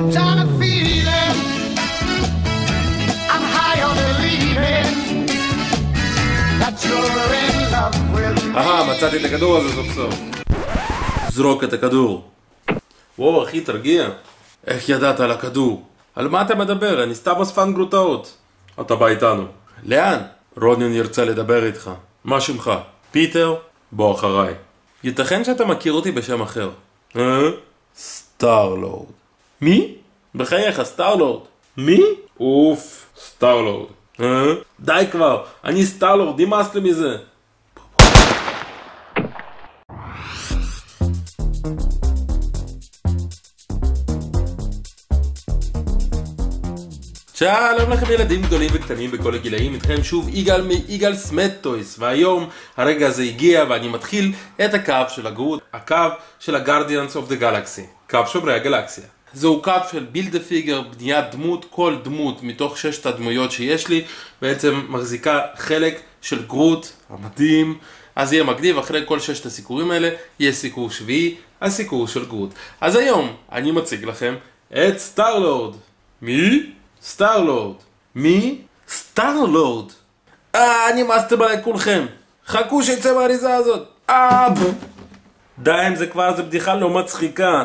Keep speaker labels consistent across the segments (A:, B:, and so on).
A: Uptown a feeling, I'm high on believing that you're in love with me.
B: מצאתי את הכדור הזה סוף סוף. זרוק את הכדור. וואו אחי, תרגיע. איך ידעת על הכדור? על מה אתה מדבר? אני סתם אספן גרוטאות. אתה בא איתנו. לאן? רוניון ירצה לדבר איתך. מה שמך? פיטר? בוא אחריי. ייתכן שאתה מכיר אותי בשם אחר. סטארלורד. מי? בחייך, סטארלורד. מי? אוף, סטארלורד. די כבר, אני סטארלורד, נמאס לי מזה. שלום לכם ילדים גדולים וקטנים בכל הגילאים, איתכם שוב יגאל מיגאל סמט טויס, והיום הרגע הזה הגיע ואני מתחיל את הקו של הגרות, הקו של ה-Guardians of the Galaxy, קו שומרי הגלקסיה. זהו קו של build a figure, בניית דמות, כל דמות מתוך 6 הדמויות שיש לי בעצם מחזיקה חלק של גרות המדהים. אז יהיה מגניב, אחרי כל 6 הסיקורים האלה יהיה סיקור שביעי, הסיקור של גרות. אז היום אני מציג לכם את סטארלורד. מי? סטארלורד. מי? סטארלורד. נמאסתם עליי כולכם. חכו שיצא מהאריזה הזאת. די עם זה כבר, זה בדיחה לא מצחיקה.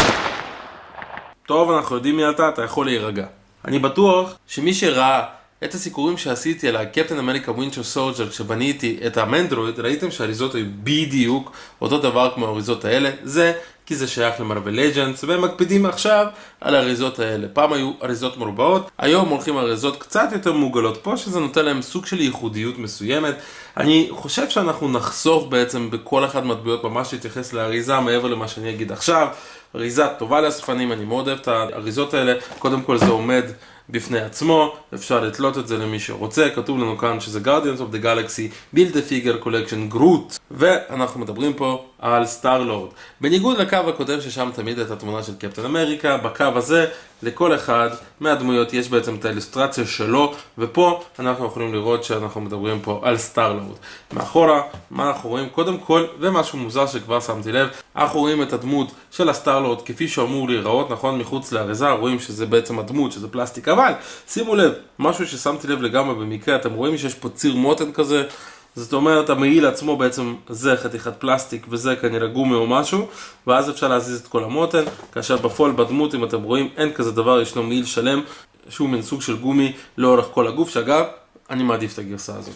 B: טוב, אנחנו יודעים מי אתה יכול להירגע. אני בטוח שמי שראה את הסיקורים שעשיתי על הקפטן אמריקה ווינטר סולג'ר כשבניתי את המנדרואיד, ראיתם שהאריזות היו בדיוק אותו דבר כמו האריזות האלה. זה כי זה שייך למרוול לג'נדס, והם מקפידים עכשיו על האריזות האלה. פעם היו אריזות מרובעות, היום הולכים אריזות קצת יותר מוגלות פה, שזה נותן להם סוג של ייחודיות מסוימת. אני חושב שאנחנו נחשוף בעצם בכל אחד מהדמויות ממש להתייחס לאריזה מעבר למה שאני אגיד עכשיו. אריזה טובה לאספנים, אני מאוד אוהב את האריזות האלה. קודם כל זה עומד בפני עצמו, אפשר לתלות את זה למי שרוצה. כתוב לנו כאן שזה Guardians of the Galaxy Build a Figure Collection Groot, ואנחנו מדברים פה על סטארלורד. בניגוד לקו הקודם ששם תמיד את התמונה של קפטן אמריקה, בקו הזה לכל אחד מהדמויות יש בעצם את האילוסטרציה שלו, ופה אנחנו יכולים לראות שאנחנו מדברים פה על סטארלורד. מאחורה, מה אנחנו רואים? קודם כל, ומשהו מוזר שכבר שמתי לב, אנחנו רואים את הדמות של הסטארלורד כפי שאמור להיראות, נכון? מחוץ לאריזה רואים שזה בעצם הדמות, שזה פלסטיק, אבל שימו לב, משהו ששמתי לב לגמרי במקרה, אתם רואים שיש פה ציר מותן כזה, זאת אומרת המעיל עצמו בעצם זה חתיכת פלסטיק וזה כנראה גומי או משהו, ואז אפשר להזיז את כל המותן, כאשר בפועל בדמות אם אתם רואים אין כזה דבר, ישנו מעיל שלם שהוא מן סוג של גומי לאורך כל הגוף, שאגב אני מעדיף את הגרסה הזאת.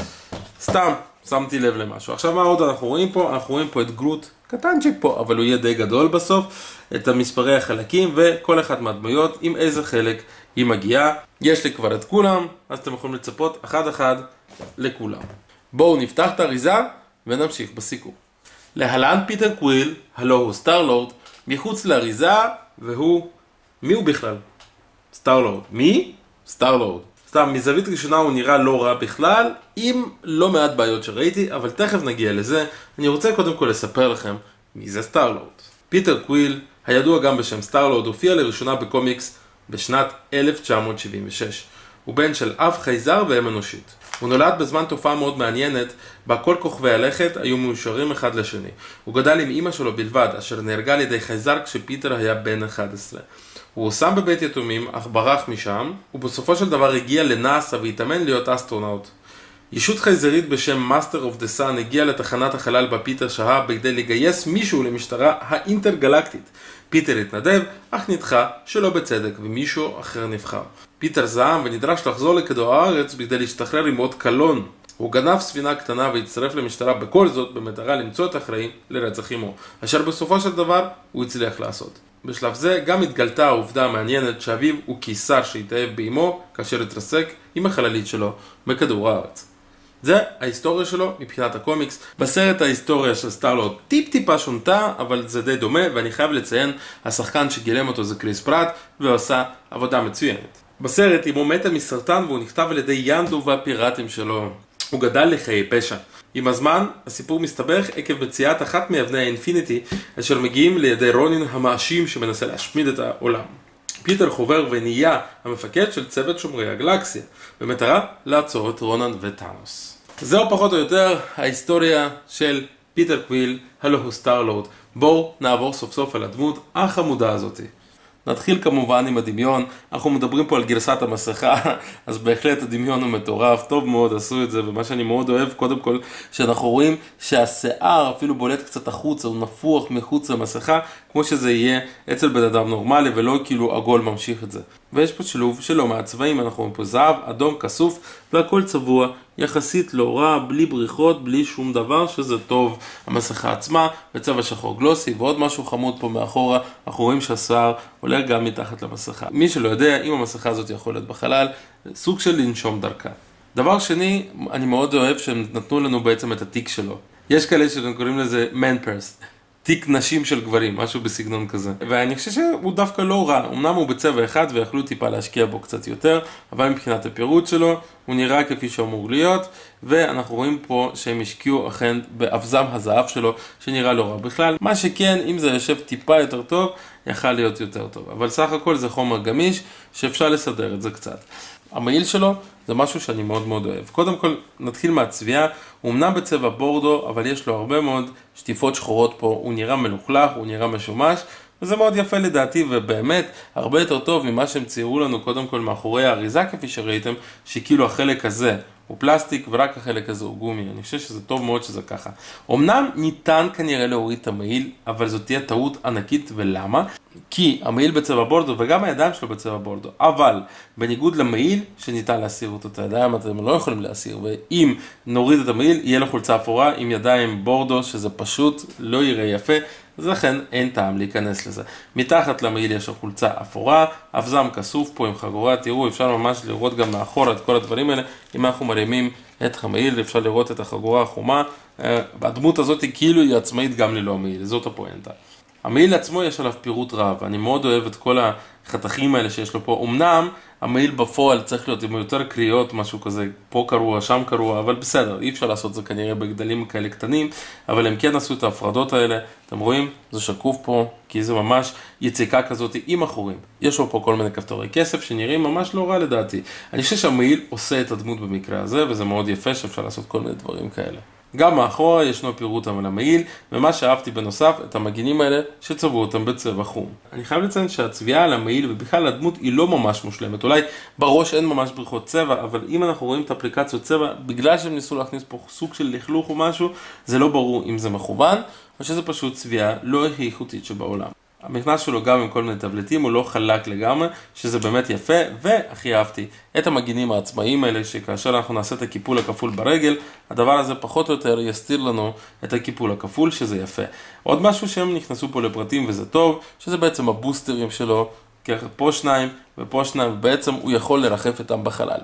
B: סתם שמתי לב למשהו. עכשיו מה עוד אנחנו רואים פה? אנחנו רואים פה את גרוט קטנצ'יק פה, אבל הוא יהיה די גדול בסוף, את המספרי החלקים וכל אחד מהדמויות עם איזה חלק היא מגיעה. יש לי כבר את כולם, אז אתם יכולים לצפות אחד אחד לכולם. בואו נפתח את האריזה ונמשיך בסיקור. להלן פיטר קוויל, הלו הוא סטארלורד, מחוץ לאריזה, והוא... מי הוא בכלל? סטארלורד. מי? סטארלורד. סתם, מזווית ראשונה הוא נראה לא רע בכלל, עם לא מעט בעיות שראיתי, אבל תכף נגיע לזה. אני רוצה קודם כל לספר לכם מי זה סטארלורד. פיטר קוויל, הידוע גם בשם סטארלורד, הופיע לראשונה בקומיקס בשנת 1976. הוא בן של אב חייזר ואם אנושית. הוא נולד בזמן תופעה מאוד מעניינת, בה כל כוכבי הלכת היו מאושרים אחד לשני. הוא גדל עם אמא שלו בלבד, אשר נהרגה על ידי חייזר כשפיטר היה בן 11. הוא הושם בבית יתומים, אך ברח משם, ובסופו של דבר הגיע לנאסא והתאמן להיות אסטרונאוט. ישות חייזרית בשם Master of the Sun הגיעה לתחנת החלל בה פיטר שהה בכדי לגייס מישהו למשטרה האינטרגלקטית. פיטר התנדב, אך נדחה שלא בצדק, ומישהו אחר נבחר. פיטר זעם ונדרש לחזור לכדור הארץ בכדי להשתחרר עם אות קלון. הוא גנב ספינה קטנה והצטרף למשטרה בכל זאת במטרה למצוא את האחראי לרצח אמו, אשר בסופו של דבר הוא הצליח לעשות. בשלב זה גם התגלתה העובדה המעניינת שאביו הוא קיסר שהתאהב באמו כאשר התרסק עם החללית שלו בכדור הארץ. זה ההיסטוריה שלו מבחינת הקומיקס. בסרט ההיסטוריה של סטארלורד טיפה שונתה, אבל זה די דומה, ואני חייב לציין, השחקן שגילם אותו זה קריס פראט, ועושה עבודה מצוינת. בסרט אמו מתה מסרטן והוא נכתב על ידי ינדו והפיראטים שלו. הוא גדל לחיי פשע. עם הזמן הסיפור מסתבך עקב מציאת אחת מאבני האינפיניטי אשר מגיעים לידי רונין המאשים שמנסה להשמיד את העולם. פיטר חובר ונהיה המפקד של צוות שומרי הגלקסיה במטרה לעצור את רונן וטאנוס. זהו פחות או יותר ההיסטוריה של פיטר קוויל, הלו הוא סטארלורד. בואו נעבור סוף סוף על הדמות החמודה הזאת. נתחיל כמובן עם הדמיון, אנחנו מדברים פה על גרסת המסכה, אז בהחלט הדמיון הוא מטורף, טוב מאוד עשו את זה, ומה שאני מאוד אוהב, קודם כל, שאנחנו רואים שהשיער אפילו בולט קצת החוצה, הוא נפוח מחוץ למסכה, כמו שזה יהיה אצל בן אדם נורמלי, ולא כאילו עגול ממשיך את זה. ויש פה שילוב שלא מהצבעים, אנחנו רואים פה זהב, אדום, כסוף, והכל צבוע, יחסית לא רע, בלי בריחות, בלי שום דבר, שזה טוב. המסכה עצמה, בצבע שחור גלוסי, ועוד משהו חמוד פה מאחורה, אנחנו רואים שהשיער עולה גם מתחת למסכה. מי שלא יודע, אם המסכה הזאת יכול להיות בחלל, סוג של לנשום דרכה. דבר שני, אני מאוד אוהב שהם נתנו לנו בעצם את התיק שלו. יש כאלה שקוראים לזה man purse. תיק נשים של גברים, משהו בסגנון כזה. ואני חושב שהוא דווקא לא רע, אמנם הוא בצבע אחד ויכלו טיפה להשקיע בו קצת יותר, אבל מבחינת הפירוט שלו, הוא נראה כפי שאמור להיות, ואנחנו רואים פה שהם השקיעו אכן באבזם הזהב שלו, שנראה לא רע בכלל. מה שכן, אם זה יושב טיפה יותר טוב, יכל להיות יותר טוב. אבל סך הכל זה חומר גמיש, שאפשר לסדר את זה קצת. המעיל שלו זה משהו שאני מאוד מאוד אוהב. קודם כל נתחיל מהצביעה, הוא אמנם בצבע בורדו, אבל יש לו הרבה מאוד שטיפות שחורות פה, הוא נראה מלוכלך, הוא נראה משומש, וזה מאוד יפה לדעתי, ובאמת הרבה יותר טוב ממה שהם ציירו לנו קודם כל מאחורי האריזה כפי שראיתם, שכאילו החלק הזה הוא פלסטיק ורק החלק הזה הוא גומי. אני חושב שזה טוב מאוד שזה ככה. אמנם ניתן כנראה להוריד את המעיל, אבל זאת תהיה טעות ענקית, ולמה? כי המעיל בצבע בורדו וגם הידיים שלו בצבע בורדו, אבל בניגוד למעיל שניתן להסיר אותו, את הידיים אתם לא יכולים להסיר, ואם נוריד את המעיל יהיה לו חולצה אפורה עם ידיים בורדו, שזה פשוט לא יראה יפה, אז לכן אין טעם להיכנס לזה. מתחת למעיל יש חולצה אפורה, אבזם כסוף פה עם חגורה, תראו, אפשר ממש לראות גם מאחורה את כל הדברים האלה. אם אנחנו מרימים את המעיל אפשר לראות את החגורה החומה, הדמות הזאת כאילו היא עצמאית גם ללא המעיל, זאת הפואנטה. המעיל עצמו יש עליו פירוט רב, אני מאוד אוהב את כל החתכים האלה שיש לו פה. אמנם המעיל בפועל צריך להיות עם יותר קריאות, משהו כזה, פה קרוע, שם קרוע, אבל בסדר, אי אפשר לעשות זה כנראה בגדלים כאלה קטנים, אבל הם כן עשו את ההפרדות האלה, אתם רואים? זה שקוף פה, כי זה ממש יציקה כזאת עם אחורים. יש לו פה כל מיני כפתורי כסף שנראים ממש לא רע לדעתי. אני חושב שהמעיל עושה את הדמות במקרה הזה, וזה מאוד יפה שאפשר לעשות כל מיני דברים כאלה. גם מאחורה ישנו פירוט על המעיל, ומה שאהבתי בנוסף, את המגינים האלה שצבעו אותם בצבע חום. אני חייב לציין שהצביעה על המעיל ובכלל הדמות היא לא ממש מושלמת. אולי בראש אין ממש בריחות צבע, אבל אם אנחנו רואים את אפליקציות צבע, בגלל שהם ניסו להכניס פה סוג של לכלוך או משהו, זה לא ברור אם זה מכוון, או שזה פשוט צביעה לא איכותית שבעולם. המכנס שלו גם עם כל מיני טבלטים, הוא לא חלק לגמרי, שזה באמת יפה, והכי אהבתי את המגינים העצמאיים האלה, שכאשר אנחנו נעשה את הקיפול הכפול ברגל, הדבר הזה פחות או יותר יסתיר לנו את הקיפול הכפול, שזה יפה. עוד משהו שהם נכנסו פה לפרטים וזה טוב, שזה בעצם הבוסטרים שלו, ככה פה שניים ופה שניים, ובעצם הוא יכול לרחף איתם בחלל.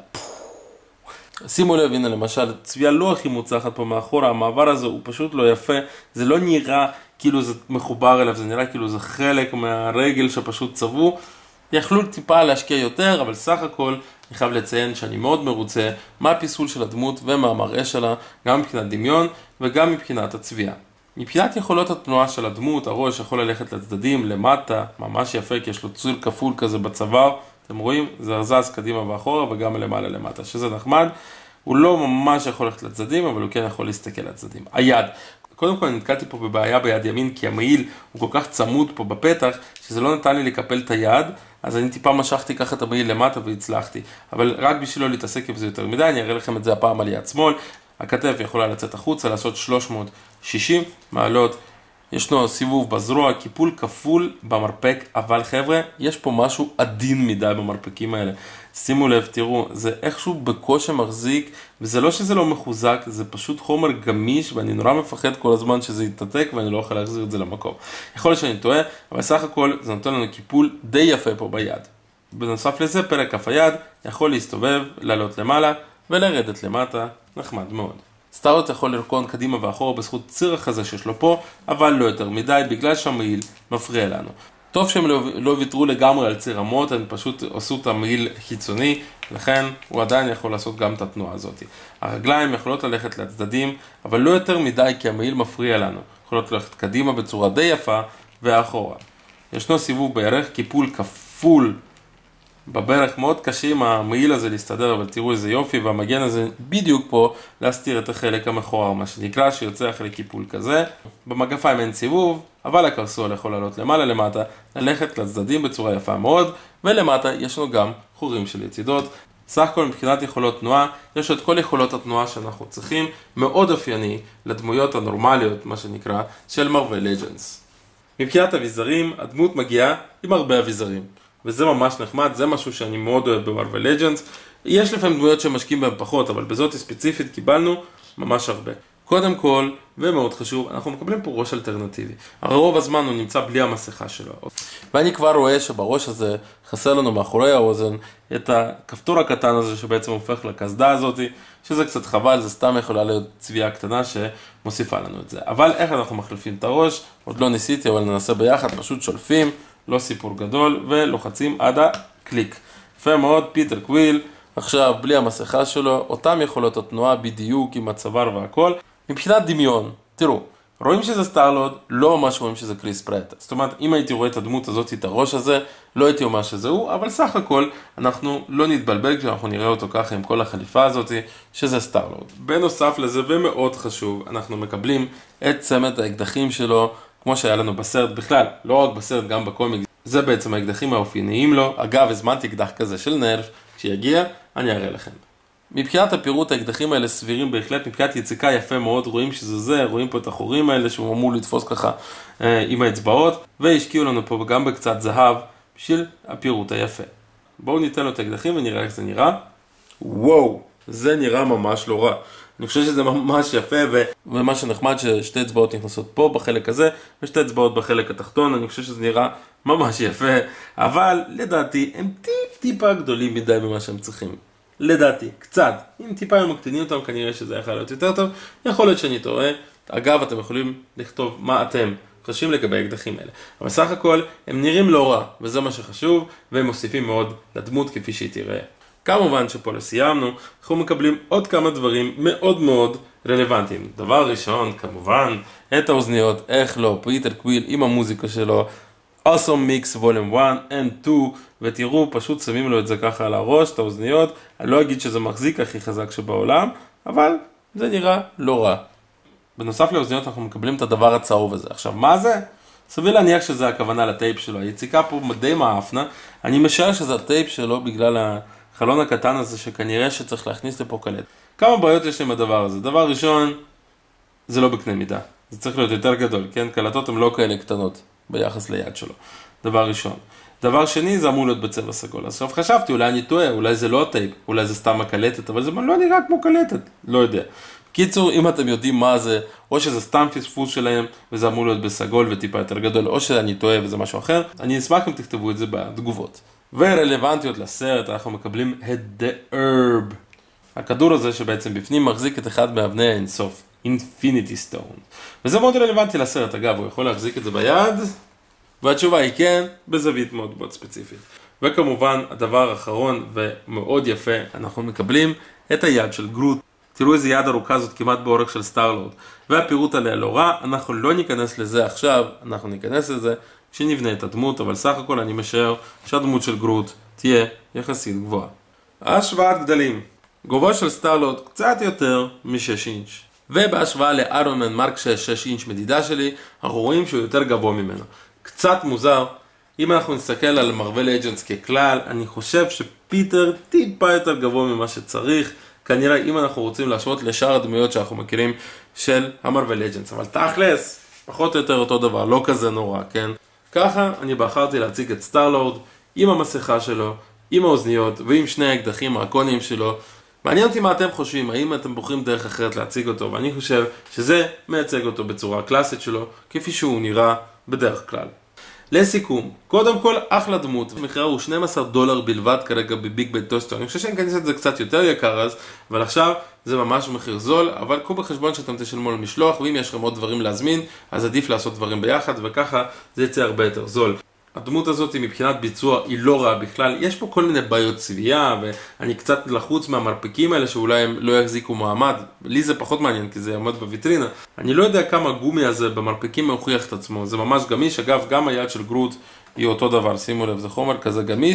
B: שימו לב, הנה למשל, צביעה לא הכי מוצלחת פה מאחורה, המעבר הזה הוא פשוט לא יפה, זה לא נראה כאילו זה מחובר אליו, זה נראה כאילו זה חלק מהרגל שפשוט צבעו. יכלו טיפה להשקיע יותר, אבל סך הכל אני חייב לציין שאני מאוד מרוצה מהפיסול של הדמות ומהמראה שלה, גם מבחינת דמיון וגם מבחינת הצביעה. מבחינת יכולות התנועה של הדמות, הראש יכול ללכת לצדדים, למטה, ממש יפה, כי יש לו ציר כפול כזה בצוואר, אתם רואים? זה זז קדימה ואחורה וגם למעלה למטה, שזה נחמד. הוא לא ממש יכול ללכת לצדדים, אבל הוא כן יכול להסתכל לצדדים. היד. קודם כל אני נתקלתי פה בבעיה ביד ימין, כי המעיל הוא כל כך צמוד פה בפתח, שזה לא נתן לי לקפל את היד, אז אני טיפה משכתי ככה את המעיל למטה והצלחתי. אבל רק בשביל לא להתעסק עם זה יותר מדי, אני אראה לכם את זה הפעם על יד שמאל. הכתף יכולה לצאת החוצה, לעשות 360 מעלות. ישנו סיבוב בזרוע, קיפול כפול במרפק, אבל חבר'ה, יש פה משהו עדין מדי במרפקים האלה. שימו לב, תראו, זה איכשהו בקושי מחזיק, וזה לא שזה לא מחוזק, זה פשוט חומר גמיש, ואני נורא מפחד כל הזמן שזה יתעתק, ואני לא יכול להחזיר את זה למקום. יכול להיות שאני טועה, אבל סך הכל זה נותן לנו קיפול די יפה פה ביד. בנוסף לזה, פרק כף היד יכול להסתובב, לעלות למעלה, ולרדת למטה, נחמד מאוד. סטארט יכול לרקון קדימה ואחורה בזכות ציר החזה שיש לו פה, אבל לא יותר מדי, בגלל שהמעיל מפריע לנו. טוב שהם לא ויתרו לגמרי על ציר המוט, הם פשוט עשו את המעיל חיצוני, לכן הוא עדיין יכול לעשות גם את התנועה הזאת. הרגליים יכולות ללכת לצדדים, אבל לא יותר מדי כי המעיל מפריע לנו. יכולות ללכת קדימה בצורה די יפה ואחורה. ישנו סיבוב בירך, קיפול כפול בברך מאוד קשה עם המעיל הזה להסתדר, אבל תראו איזה יופי, והמגן הזה בדיוק פה להסתיר את החלק המכוער, מה שנקרא, שיוצא אחרי קיפול כזה. במגפיים אין סיבוב, אבל הקרסול יכול לעלות למעלה למטה, ללכת לצדדים בצורה יפה מאוד, ולמטה יש לנו גם חורים של יצידות. סך הכל מבחינת יכולות תנועה, יש את כל יכולות התנועה שאנחנו צריכים, מאוד אופייני לדמויות הנורמליות, מה שנקרא, של מרוול לג'נדס. מבחינת אביזרים, הדמות מגיעה עם הרבה אביזרים, וזה ממש נחמד, זה משהו שאני מאוד אוהב במרוול לג'נדס. יש לפעמים דמויות שמשקיעים בהם פחות, אבל בזאת ספציפית קיבלנו ממש הרבה. קודם כל, ומאוד חשוב, אנחנו מקבלים פה ראש אלטרנטיבי. הרי רוב הזמן הוא נמצא בלי המסכה שלו. ואני כבר רואה שבראש הזה חסר לנו מאחורי האוזן את הכפתור הקטן הזה שבעצם הופך לקסדה הזאת, שזה קצת חבל, זה סתם יכולה להיות צביעה קטנה שמוסיפה לנו את זה. אבל איך אנחנו מחליפים את הראש? עוד לא ניסיתי, אבל ננסה ביחד, פשוט שולפים, לא סיפור גדול, ולוחצים עד הקליק. יפה מאוד, פיטר קוויל, עכשיו בלי המסכה שלו, אותם יכולות התנועה בדיוק עם הצוואר והכל. מבחינת דמיון, תראו, רואים שזה סטארלורד, לא ממש רואים שזה קריס פרט. זאת אומרת, אם הייתי רואה את הדמות הזאת, את הראש הזה, לא הייתי אומר שזה הוא, אבל סך הכל אנחנו לא נתבלבל כשאנחנו נראה אותו ככה עם כל החליפה הזאת, שזה סטארלורד. בנוסף לזה, ומאוד חשוב, אנחנו מקבלים את צמד האקדחים שלו, כמו שהיה לנו בסרט בכלל, לא רק בסרט, גם בקומיק. זה בעצם האקדחים האופייניים לו. אגב, הזמנתי אקדח כזה של נרף, כשיגיע, אני אראה לכם. מבחינת הפירוט, האקדחים האלה סבירים בהחלט, מבחינת יציקה יפה מאוד, רואים שזה זה, רואים פה את החורים האלה שהוא אמור לתפוס ככה עם האצבעות, והשקיעו לנו פה גם בקצת זהב בשביל הפירוט היפה. בואו ניתן לו את האקדחים ונראה איך זה נראה. וואו, זה נראה ממש לא רע. אני חושב שזה ממש יפה, ומה שנחמד ששתי אצבעות נכנסות פה בחלק הזה, ושתי אצבעות בחלק התחתון. אני חושב שזה נראה ממש יפה, אבל לדעתי הם טיפה גדולים מדי במה שהם צריכים. לדעתי, קצת. אם טיפה הם מקטינים אותם, כנראה שזה יכול להיות יותר טוב. יכול להיות שאני טועה. אגב, אתם יכולים לכתוב מה אתם חושבים לגבי האקדחים האלה. אבל סך הכל, הם נראים לא רע, וזה מה שחשוב, והם מוסיפים מאוד לדמות כפי שהיא תראה. כמובן שפה לסיימנו, אנחנו מקבלים עוד כמה דברים מאוד מאוד רלוונטיים. דבר ראשון, כמובן, את האוזניות, איך לא, פיטר קוויל עם המוזיקה שלו, Awesome Mix Volume 1 and 2, ותראו, פשוט שמים לו את זה ככה על הראש, את האוזניות. אני לא אגיד שזה מחזיק הכי חזק שבעולם, אבל זה נראה לא רע. בנוסף לאוזניות אנחנו מקבלים את הדבר הצהוב הזה. עכשיו, מה זה? סביר להניח שזה הכוונה לטייפ שלו. היציקה פה די מאפנה. אני משער שזה הטייפ שלו בגלל החלון הקטן הזה שכנראה שצריך להכניס לפה קלט. כמה בעיות יש עם הדבר הזה? דבר ראשון, זה לא בקנה מידה. זה צריך להיות יותר גדול, כן? קלטות הן לא כאלה קטנות ביחס ליד שלו. דבר ראשון. דבר שני, זה אמור להיות בצבע סגול. אז עכשיו חשבתי, אולי אני טועה, אולי זה לא טייפ, אולי זה סתם הקלטת, אבל זה לא נראה כמו קלטת. לא יודע. קיצור, אם אתם יודעים מה זה, או שזה סתם פספוס שלהם, וזה אמור להיות בסגול וטיפה יותר גדול, או שאני טועה וזה משהו אחר, אני אשמח אם תכתבו את זה בתגובות. ורלוונטיות לסרט, אנחנו מקבלים את The Herb. הכדור הזה שבעצם בפנים מחזיק את אחד מאבני האינסוף, Infinity Stone. וזה מאוד רלוונטי לסרט, אגב, הוא יכול להחזיק את זה ביד, והתשובה היא כן, בזווית מאוד מאוד ספציפית. וכמובן, הדבר האחרון ומאוד יפה, אנחנו מקבלים את היד של גרוט. תראו איזה יד ארוכה זאת כמעט באורך של סטארלורד. והפירוט עליה לא רע, אנחנו לא ניכנס לזה עכשיו, אנחנו ניכנס לזה כשנבנה את הדמות, אבל סך הכל אני משער שהדמות של גרוט תהיה יחסית גבוהה. השוואת גדלים. גובהו של סטארלורד קצת יותר מ-6 אינץ'. ובהשוואה לאיירון מן מרק 6 אינץ' מדידה שלי, אנחנו רואים שהוא יותר גבוה ממנו. קצת מוזר. אם אנחנו נסתכל על מרוול לג'נדס ככלל, אני חושב שפיטר טיפה יותר גבוה ממה שצריך. כנראה אם אנחנו רוצים להשוות לשאר הדמויות שאנחנו מכירים של המרוול לג'נדס. אבל תכלס, פחות או יותר אותו דבר, לא כזה נורא, כן? ככה אני בחרתי להציג את סטארלורד עם המסכה שלו, עם האוזניות ועם שני האקדחים האקוניים שלו. מעניין אותי מה אתם חושבים, האם אתם בוחרים דרך אחרת להציג אותו, ואני חושב שזה מייצג אותו בצורה קלאסית שלו, כפי שהוא נראה בדרך כלל. לסיכום, קודם כל אחלה דמות, המחיר הוא $12 בלבד כרגע בביג בד טוסטר. אני חושב שאני אכנס את זה קצת יותר יקר אז, אבל עכשיו זה ממש מחיר זול, אבל קחו בחשבון שאתם תשלמו על משלוח, ואם יש לכם עוד דברים להזמין, אז עדיף לעשות דברים ביחד, וככה זה יצא הרבה יותר זול. הדמות הזאת מבחינת ביצוע היא לא רעה בכלל, יש פה כל מיני בעיות צביעה, ואני קצת לחוץ מהמרפקים האלה שאולי הם לא יחזיקו מעמד. לי זה פחות מעניין כי זה יעמוד בוויטרינה. אני לא יודע כמה הגומי הזה במרפקים מוכיח את עצמו, זה ממש גמיש. אגב, גם היד של גרוט היא אותו דבר, שימו לב, זה חומר כזה גמיש,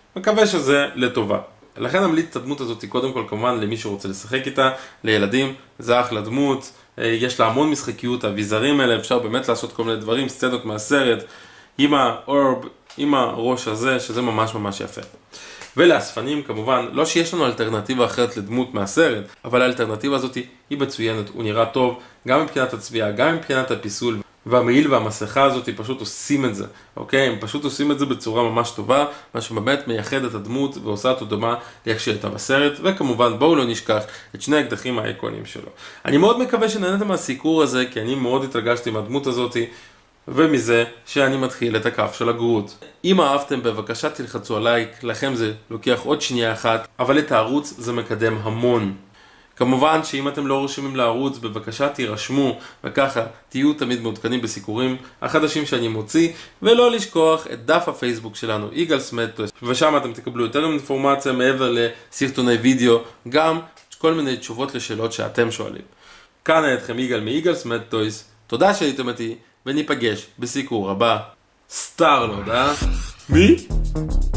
B: מקווה שזה לטובה. לכן אמליץ את הדמות הזאת קודם כל כמובן למי שרוצה לשחק איתה, לילדים, זה אחלה דמות, יש לה המון משחקיות, האביזרים האלה, אפשר באמת לעשות כל מיני דברים, סצנות מהסרט, עם האורב, עם הראש הזה, שזה ממש ממש יפה. ולאספנים כמובן, לא שיש לנו אלטרנטיבה אחרת לדמות מהסרט, אבל האלטרנטיבה הזאת היא מצוינת, הוא נראה טוב, גם מבחינת הצביעה, גם מבחינת הפיסול, והמעיל והמסכה הזאת פשוט עושים את זה, אוקיי? הם פשוט עושים את זה בצורה ממש טובה, מה שבאמת מייחד את הדמות ועושה אותו דומה לאיך שהייתה בסרט, וכמובן בואו לא נשכח את שני האקדחים האיקוניים שלו. אני מאוד מקווה שנהנתם מהסיקור הזה, כי אני מאוד התרגשתי מהדמות הזאת, ומזה שאני מתחיל את הכף של הגרוט. אם אהבתם בבקשה תלחצו על לייק, לכם זה לוקח עוד שנייה אחת, אבל את הערוץ זה מקדם המון. כמובן שאם אתם לא רשומים לערוץ, בבקשה תירשמו, וככה תהיו תמיד מעודכנים בסיקורים החדשים שאני מוציא, ולא לשכוח את דף הפייסבוק שלנו, יגאלס מדטויז, ושם אתם תקבלו יותר אינפורמציה מעבר לסרטוני וידאו, גם כל מיני תשובות לשאלות שאתם שואלים. כאן היה אתכם יגאל מיגאלס מדטויז, תודה שהייתם איתי, וניפגש בסיקור הבא. סטארלורד, מי?